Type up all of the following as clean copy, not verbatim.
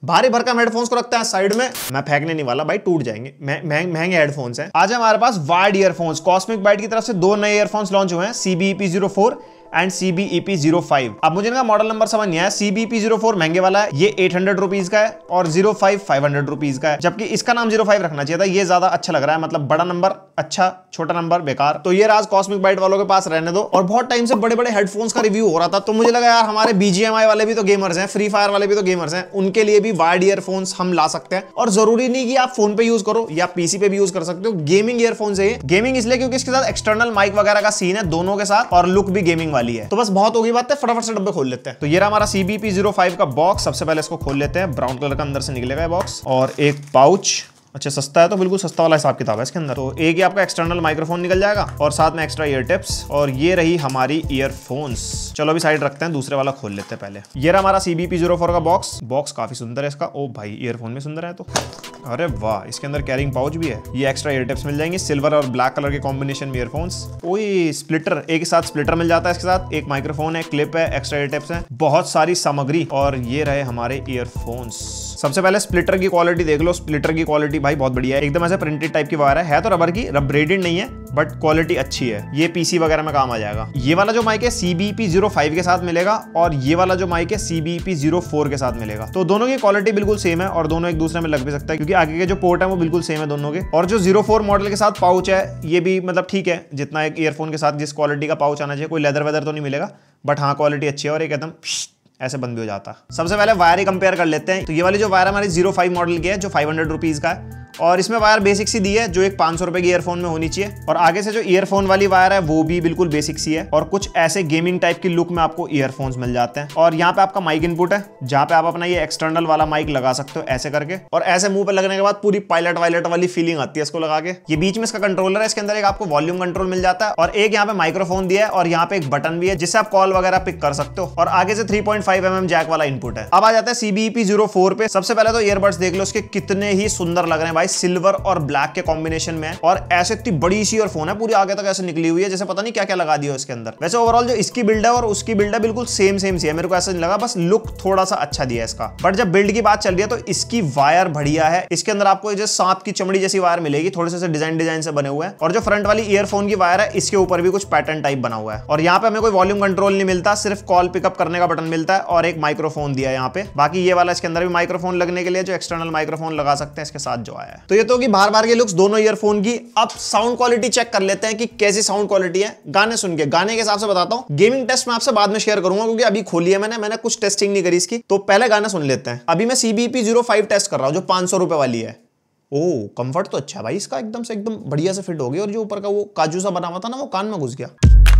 भारी भरकम हेडफोन्स को रखते हैं साइड में। मैं फेंकने नहीं वाला भाई, टूट जाएंगे, महंगे हेडफोन्स हैं। आज हमारे पास वायर्ड ईयरफोन्स, कॉस्मिक बाइट की तरफ से 2 नए ईयरफोन्स लॉन्च हुए हैं, CBEP04 एंड CBEP05। अब मुझे इनका मॉडल नंबर समझ नहीं आया। CBEP04 महंगे वाला है, ये 800 रुपीज का है, और 05 500 रुपीज का है, जबकि इसका नाम 05 रखना चाहिए था। ये ज्यादा अच्छा लग रहा है, मतलब बड़ा नंबर अच्छा, छोटा नंबर बेकार। तो ये राज कॉस्मिक बाइट वालों के पास रहने दो। और बहुत टाइम से बड़े बड़े हेडफोन्स का रिव्यू हो रहा था, तो मुझे लगा यार हमारे BGMI वाले भी तो गेमर्स हैं, फ्री फायर वाले भी तो गेमर्स हैं, उनके लिए भी वायर्ड ईयरफोन्स हम ला सकते हैं। और जरूरी नहीं कि आप फोन पे यूज करो या PC पे भी यूज कर सकते हो। गेमिंग ईयरफोन्स है। गेमिंग इसलिए क्योंकि इसके साथ एक्सटर्नल माइक वगैरह का सीन है दोनों के साथ, और लुक भी गेमिंग वाली है। तो बस बहुत होगी बात है, फटाफट से डब्बे खोल लेते हैं। तो ये रहा हमारा CBEP05 का बॉक्स। सबसे पहले इसको खोल लेते हैं। ब्राउन कलर का अंदर से निकलेगा बॉक्स, और एक पाउच। अच्छा सस्ता है तो बिल्कुल सस्ता वाला हिसाब किताब है इसके अंदर। तो एक ही आपका एक्सटर्नल माइक्रोफोन निकल जाएगा, और साथ में एक्स्ट्रा ईयर टिप्स, और ये रही हमारी ईयरफोन्स। चलो अभी साइड रखते हैं, दूसरे वाला खोल लेते हैं पहले। ये रहा हमारा CBEP04 का बॉक्स। बॉक्स काफी सुंदर है इसका। ओ भाई ईयरफोन में सुंदर है तो, अरे वाह, इसके अंदर कैरिंग पाउच भी है। ये एक्स्ट्रा ईयर टिप्स मिल जाएंगे, सिल्वर और ब्लैक कलर के कॉम्बिनेशन में ईयरफोन्स। ओए स्प्लिटर, एक साथ स्प्लिटर मिल जाता है इसके साथ। एक माइक्रोफोन है, क्लिप है, एक्स्ट्रा ईयर टिप्स है, बहुत सारी सामग्री। और ये रहे हमारे ईयरफोन्स। सबसे पहले स्प्लिटर की क्वालिटी देख लो। स्प्लिटर की क्वालिटी भाई बहुत बढ़िया है, एकदम ऐसे प्रिंटेड टाइप की वायर है तो रबर की, रबरेडेड नहीं है, बट क्वालिटी अच्छी है। ये PC वगैरह में काम आ जाएगा। ये वाला जो माइक है CBEP05 के साथ मिलेगा, और ये वाला जो माइक है CBEP04 के साथ मिलेगा। तो दोनों की क्वालिटी बिल्कुल सेम है, और दोनों एक दूसरे में लग भी सकता है, क्योंकि आगे के जो पोर्ट है वो बिल्कुल सेम है दोनों के। और जो 04 मॉडल के साथ पाउच है, ये भी मतलब ठीक है, जितना एक ईयरफोन के साथ जिस क्वालिटी का पाउच आना चाहिए। कोई लेदर वेदर तो नहीं मिलेगा, बट हाँ क्वालिटी अच्छी है, और एक एकदम ऐसे बंद भी हो जाता। सबसे पहले वायर ही कंपेयर कर लेते हैं। तो ये वाली जो वायर हमारी 05 मॉडल की है, जो 500 रुपीज का है, और इसमें वायर बेसिक सी दी है, जो एक 500 रुपए की ईयरफोन में होनी चाहिए। और आगे से जो ईयरफोन वाली वायर है वो भी बिल्कुल बेसिक सी है, और कुछ ऐसे गेमिंग टाइप की लुक में आपको ईयरफोन्स मिल जाते हैं। और यहाँ पे आपका माइक इनपुट है, जहाँ पे आप अपना ये एक्सटर्नल वाला माइक लगा सकते हो ऐसे करके, और ऐसे मुंह पे लगने के बाद पूरी पायलट वायलट वाली फीलिंग आती है इसको लगा के। ये बीच में इसका कंट्रोलर है, इसके अंदर एक आपको वॉल्यूम कंट्रोल मिल जाता है, और एक यहाँ पे माइक्रोफोन दिया है, और यहाँ पे एक बटन भी है जिससे आप कॉल वगैरह पिक कर सकते हो। और आगे से 3.5 mm जैक वाला इनपुट है। अब आ जाता है CBEP04 पे। सबसे पहले तो ईयरबड्स देख लो, इसके कितने ही सुंदर लग रहे हैं भाई, सिल्वर और ब्लैक के कॉम्बिनेशन में, और ऐसे इतनी बड़ी सी ईयरफोन है, पूरी आगे तक ऐसे निकली हुई है, जैसे पता नहीं क्या क्या लगा दिया इसके अंदर। वैसे ओवरऑल जो इसकी बिल्ड है और उसकी बिल्ड है बिल्कुल सेम सी है, मेरे को ऐसा नहीं लगा, बस लुक थोड़ा सा अच्छा दिया है इसका। बट जब बिल्ड की बात चल रही है तो इसकी वायर बढ़िया है। इसके अंदर आपको जो सांप की चमड़ी जैसी वायर मिलेगी, थोड़े से डिजाइन से बने हुए हैं। और जो फ्रंट वाली ईयरफोन की वायर है, इसके ऊपर भी कुछ पैटर्न टाइप बना हुआ है। और यहाँ पे हमें कोई वॉल्यूम कंट्रोल नहीं मिलता, सिर्फ कॉल पिकअप करने का बटन मिलता है, और एक माइक्रोफोन दिया है यहाँ पे। बाकी ये वाला इसके अंदर भी माइक्रोफोन लगने के लिए जो एक्सटर्नल माइक्रोफोन लगा सकते हैं इसके साथ जो आया है। तो ये तो बार के लुक्स दोनों ईयरफोन की। अब साउंड क्वालिटी चेक कर लेते हैं कि कैसी साउंड क्वालिटी है गाने सुन के। गाने के हिसाब से बताता हूं, गेमिंग टेस्ट मैं आपसे बाद में शेयर करूंगा, क्योंकि अभी खोली है मैंने कुछ टेस्टिंग नहीं करी इसकी। तो पहले गाना सुन लेते हैं। अभी मैं CBEP05 टेस्ट कर रहा हूं, जो 500 रुपए वाली है। ओ कंफर्ट तो अच्छा है भाई इसका, एकदम से एकदम बढ़िया से फिट हो गया, और जो ऊपर का वो काजू सा बना हुआ था ना, वो कान में घुस गया।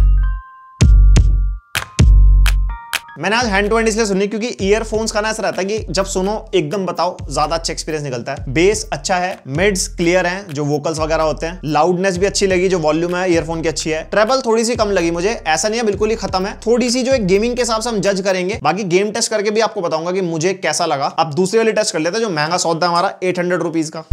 मैंने आज हैंड टू हैंड इसलिए सुनी क्योंकि ईयरफोन्स का ना ऐसा रहता है कि जब सुनो एकदम बताओ, ज्यादा अच्छा एक्सपीरियंस निकलता है। बेस अच्छा है, मिड्स क्लियर हैं, जो वोकल्स वगैरह होते हैं, लाउडनेस भी अच्छी लगी, जो वॉल्यूम है ईयरफोन की अच्छी है। ट्रेबल थोड़ी सी कम लगी मुझे, ऐसा नहीं है बिल्कुल ही खत्म है, थोड़ी सी जो एक गेमिंग के हिसाब से हम जज करेंगे। बाकी गेम टेस्ट करके भी आपको बताऊंगा कि मुझे कैसा लगा। अब दूसरी वाली टेस्ट कर लेते हैं, जो महंगा सौदा है हमारा 800 रुपीज का।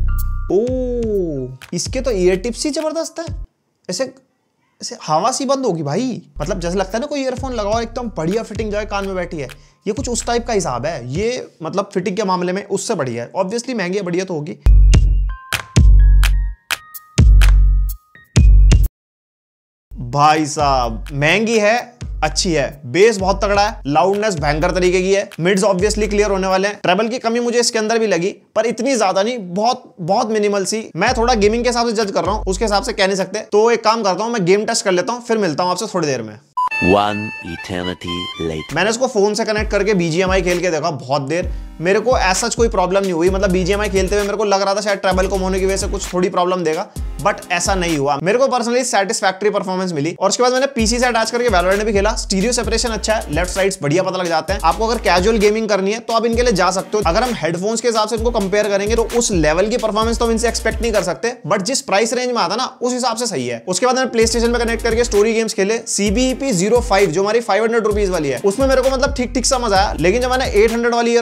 ओ इसके तो ईयर टिप्स ही जबरदस्त है, ऐसे हवा सी बंद होगी भाई, मतलब जैसे लगता है ना कोई ईयरफोन लगाओ एकदम बढ़िया फिटिंग जाए कान में बैठी है। ये कुछ उस टाइप का हिसाब है ये, मतलब फिटिंग के मामले में उससे बढ़िया है। ऑब्वियसली महंगी है, बढ़िया तो होगी। भाई साहब महंगी है, अच्छी है, बेस बहुत तगड़ा है, लाउडनेस भयंकर तरीके की है, मिड्स ऑब्वियसली क्लियर होने वाले हैं। ट्रेबल की कमी मुझे इसके अंदर भी लगी, पर इतनी ज्यादा नहीं, बहुत मिनिमल सी। मैं थोड़ा गेमिंग के हिसाब से जज कर रहा हूं, उसके हिसाब से कह नहीं सकते। तो एक काम करता हूं, मैं गेम टेस्ट कर लेता हूं, फिर मिलता हूं आपसे थोड़ी देर में। One eternity later. मैंने इसको फोन से कनेक्ट करके BGMI खेल के देखा बहुत देर, मेरे को ऐसा कोई प्रॉब्लम नहीं हुई। मतलब BGMI खेलते हुए मेरे को लग रहा था शायद ट्रेबल कम होने की वजह से कुछ थोड़ी प्रॉब्लम देगा, बट ऐसा नहीं हुआ। मेरे को पर्सनली सैटिस्फैक्टरी परफॉर्मेंस मिली। और उसके बाद मैंने PC से अटैच करके वैलोरेंट भी खेला। स्टीरियो सेपरेशन अच्छा है, लेफ्ट साइड्स बढ़िया पता लग जाते हैं। आपको अगर कैजुअल गेमिंग करनी है तो आप इनके लिए जा सकते हो। अगर हम हेडफोन्स के हिसाब से इनको कंपेयर करेंगे तो उस लेवल की परफॉर्मेंस तो हम इनसे एक्सपेक्ट नहीं कर सकते, बट जिस प्राइस रेंज में आता ना उस हिसाब से सही है। उसके बाद मैंने PlayStation में कनेक्ट करके स्टोरी गेम्स खेले। CBEP05 जो हमारी 500 रुपीज वाली है, उसमें मेरे को मतलब ठीक सा मजा आया। लेकिन जब मैंने 800 वाली ईयरफोन यूज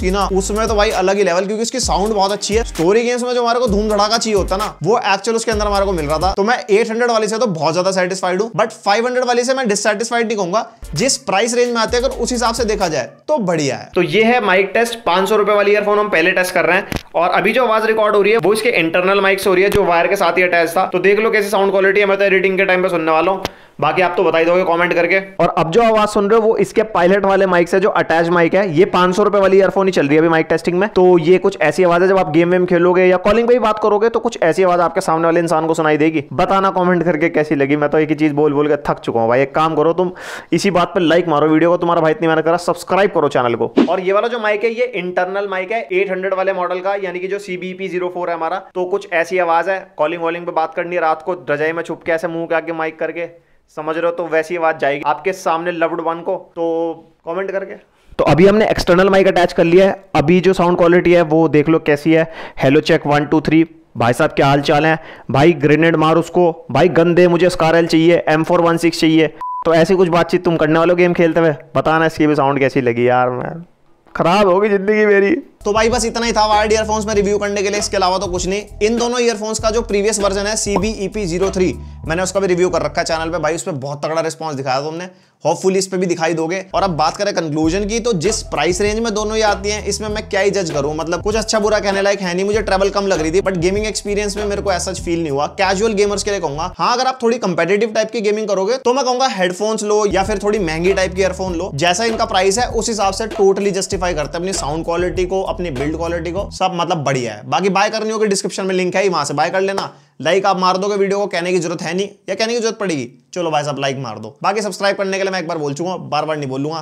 उसकी ना, उसमें तो भाई अलग ही लेवल, क्योंकि उसकी साउंड बहुत अच्छी है। स्टोरी गेम्स में जो हमारे को धूम धड़ाका चाहिए होता ना, वो एक्चुअल उसके अंदर हमारे को मिल रहा था। तो मैं 800 वाली से तो बहुत ज्यादा सेटिस्फाइड हूं, बट 500 वाली से मैं डिससेटिस्फाइड नहीं कहूंगा। जिस प्राइस रेंज में आते हैं अगर उस हिसाब से देखा जाए तो बढ़िया है। तो ये है माइक टेस्ट। 500 रुपए वाली ईयरफोन हम पहले टेस्ट कर रहे हैं, और अभी जो आवाज रिकॉर्ड हो रही है वो इसके इंटरनल माइक से हो रही है, जो वायर के साथ ही अटैच था। तो देख लो कैसी साउंड क्वालिटी है। मैं तो एडिटिंग के टाइम पे सुनने वाला हूं, बाकी आप तो बता ही दोगे कमेंट करके। और अब जो आवाज सुन रहे हो वो इसके पायलट वाले माइक से, जो अटैच माइक है। ये 500 रुपए वाली ईयरफोन ही चल रही है अभी माइक टेस्टिंग में। तो ये कुछ ऐसी आवाज है, जब आप गेम वेम खेलोगे या कॉलिंग पे भी बात करोगे तो कुछ ऐसी आवाज आपके सामने वाले इंसान को सुनाई देगी। बताना कमेंट करके कैसी लगी। मैं तो एक ही चीज बोल बोल के थक चुका हूं भाई। एक काम करो तुम, इसी बात पर लाइक मारो वीडियो को, तुम्हारा भाई इतनी मेहनत करा, सब्सक्राइब करो चैनल को। और ये वाला जो माइक है ये इंटरनल माइक है 800 वाले मॉडल का, यानी कि जो CBEP04 है हमारा। तो कुछ ऐसी आवाज है, कॉलिंग वॉलिंग पे बात करनी है रात को रजाई में छुप के ऐसे मुंह के आगे माइक करके, समझ रहे हो, तो वैसी आवाज जाएगी आपके सामने लव्ड वन को। तो कमेंट करके। तो अभी हमने एक्सटर्नल माइक अटैच कर लिया है। अभी जो साउंड क्वालिटी है वो देख लो कैसी है। Hello check 1 2 3। भाई साहब क्या हाल चाल है भाई? ग्रेनेड मार उसको भाई, गंदे मुझे स्कारएल चाहिए, M416 चाहिए। तो ऐसी कुछ बातचीत तुम करने वाले हो गेम खेलते हुए? बताना इसकी भी साउंड कैसी लगी यार। मैं खराब होगी जिंदगी मेरी। तो भाई बस इतना ही था वायर्ड ईयरफोन्स में रिव्यू करने के लिए, इसके अलावा तो कुछ नहीं। इन दोनों ईयरफोन्स का जो प्रीवियस वर्जन है CBEP03, मैंने उसका भी रिव्यू कर रखा है चैनल पे भाई। उस पर बहुत तगड़ा रिस्पांस दिखाया तुमने, होपफुली इस पे भी दिखाई दोगे। और अब बात करें कंक्लूजन की, तो जिस प्राइस रेंज में दोनों ही आती हैं, इसमें मैं क्या ही जज करूं। मतलब कुछ अच्छा बुरा कहने लायक है नहीं। मुझे ट्रैवल कम लग रही थी, बट गेमिंग एक्सपीरियंस में मेरे को ऐसा फील नहीं हुआ। कैजुअल गेमर्स के लिए कहूंगा। हाँ, अगर आप थोड़ी कंपेटिटिव टाइप की गेमिंग करोगे तो मैं कहूंगा हेडफोन्स लो, या फिर थोड़ी महंगी टाइप की ईयरफोन लो। जैसा इनका प्राइस है उस हिसाब से टोटली जस्टिफाई करते हैं अपनी साउंड क्वालिटी को, अपनी बिल्ड क्वालिटी को, सब मतलब बढ़िया है। बाकी बाय करनी होगी डिस्क्रिप्शन में लिंक है, वहां से बाय कर लेना। लाइक आप मार दोगे वीडियो को, कहने की जरूरत है नहीं, या कहने की जरूरत पड़ेगी? चलो भाई साहब लाइक मार दो। बाकी सब्सक्राइब करने के लिए मैं एक बार बोल चुका हूं, बार बार नहीं बोलूंगा,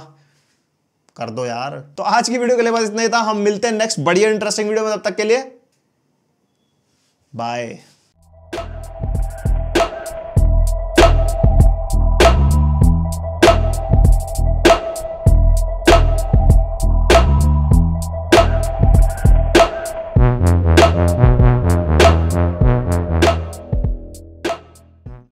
कर दो यार। तो आज की वीडियो के लिए बस इतना ही था। हम मिलते हैं नेक्स्ट बढ़िया इंटरेस्टिंग वीडियो में, तब तक के लिए बाय।